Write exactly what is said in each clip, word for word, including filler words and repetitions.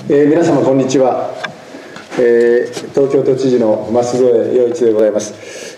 えー、皆様こんにちは、えー、東京都知事の舛添洋一でございます。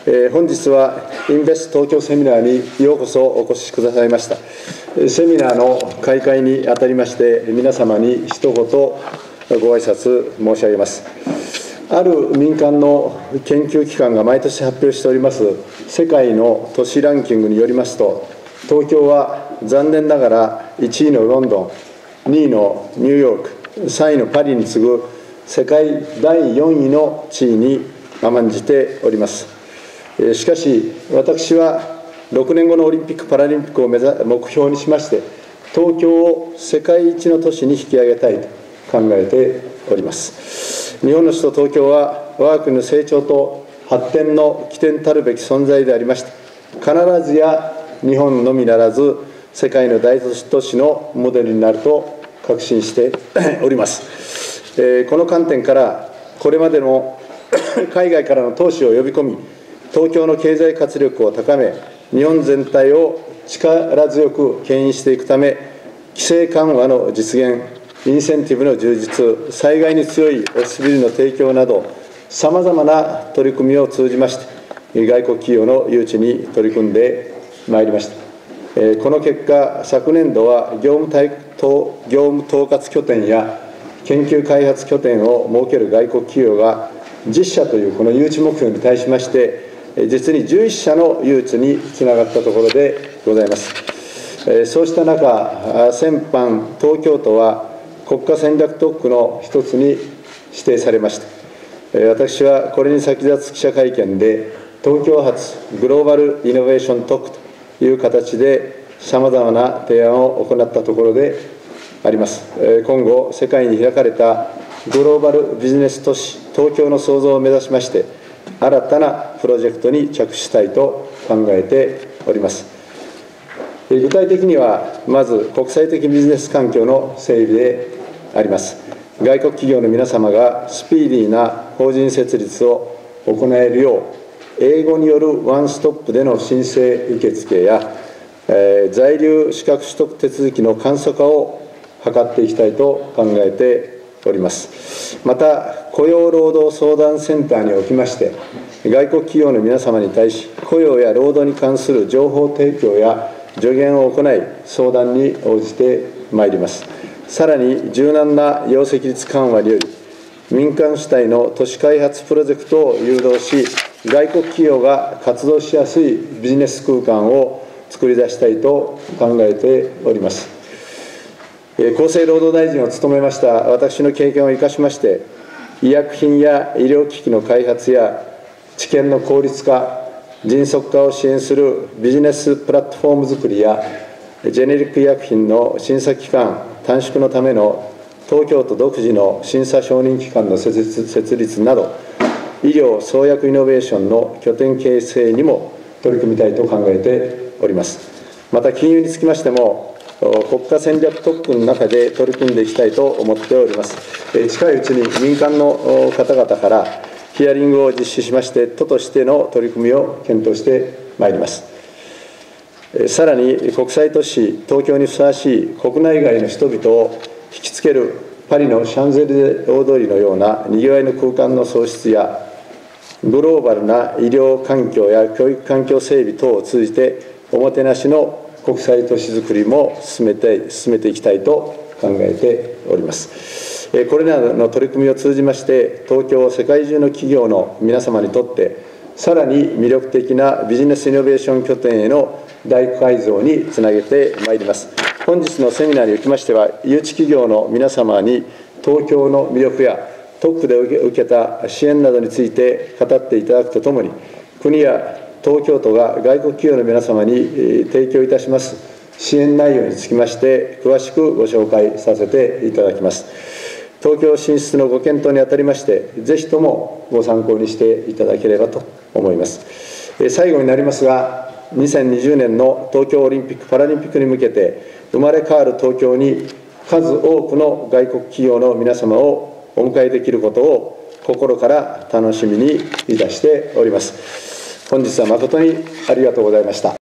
えー、本日はインベスト東京セミナーにようこそお越しくださいました。セミナーの開会にあたりまして皆様に一言ご挨拶申し上げます。ある民間の研究機関が毎年発表しております世界の都市ランキングによりますと、東京は残念ながらいちいのロンドン、にいのニューヨーク、さんいのパリに次ぐ世界だいよんいの地位に甘んじております。しかし私はろくねんごのオリンピック・パラリンピックを目指目標にしまして、東京を世界一の都市に引き上げたいと考えております。日本の首都東京は我が国の成長と発展の起点たるべき存在でありまして、必ずや日本のみならず世界の大都市のモデルになると確信しております。えー、この観点からこれまでの海外からの投資を呼び込み、東京の経済活力を高め、日本全体を力強く牽引していくため、規制緩和の実現、インセンティブの充実、災害に強いオフィスビルの提供など、さまざまな取り組みを通じまして、外国企業の誘致に取り組んでまいりました。この結果、昨年度は業務対業務統括拠点や研究開発拠点を設ける外国企業がじゅっしゃというこの誘致目標に対しまして、実にじゅういっしゃの誘致につながったところでございます。そうした中、先般、東京都は国家戦略特区の一つに指定されました。私はこれに先立つ記者会見で、東京発グローバルイノベーション特区という形でさまざまな提案を行ったところであります。今後、世界に開かれたグローバルビジネス都市東京の創造を目指しまして、新たなプロジェクトに着手したいと考えております。具体的には、まず国際的ビジネス環境の整備であります。外国企業の皆様がスピーディーな法人設立を行えるよう、英語によるワンストップでの申請受付や、えー、在留資格取得手続きの簡素化を図っていきたいと考えております。また、雇用労働相談センターにおきまして、外国企業の皆様に対し、雇用や労働に関する情報提供や助言を行い、相談に応じてまいります。さらに、柔軟な容積率緩和により、民間主体の都市開発プロジェクトを誘導し、外国企業が活動しやすいビジネス空間を作り出したいと考えております。厚生労働大臣を務めました私の経験を生かしまして、医薬品や医療機器の開発や治験の効率化、迅速化を支援するビジネスプラットフォーム作りや、ジェネリック医薬品の審査期間短縮のための東京都独自の審査承認機関の設立、設立など、医療創薬イノベーションの拠点形成にも取り組みたいと考えております。また、金融につきましても、国家戦略特区の中で取り組んでいきたいと思っております。近いうちに民間の方々からヒアリングを実施しまして、都としての取り組みを検討してまいります。さらに、国際都市東京にふさわしい国内外の人々を引きつけるパリのシャンゼリゼ大通りのようなにぎわいの空間の創出や、グローバルな医療環境や教育環境整備等を通じて、おもてなしの国際都市づくりも進めて、進めていきたいと考えております。これらの取り組みを通じまして、東京を世界中の企業の皆様にとって、さらに魅力的なビジネスイノベーション拠点への大改造につなげてまいります。本日のセミナーにおきましては、誘致企業の皆様に東京の魅力や特区で受けた支援などについて語っていただくとともに、国や東京都が外国企業の皆様に提供いたします支援内容につきまして、詳しくご紹介させていただきます。東京進出のご検討にあたりまして、ぜひともご参考にしていただければと思います。最後になりますが、にせんにじゅうねんの東京オリンピック・パラリンピックに向けて、生まれ変わる東京に数多くの外国企業の皆様をお迎えできることを心から楽しみにいたしております。本日は誠にありがとうございました。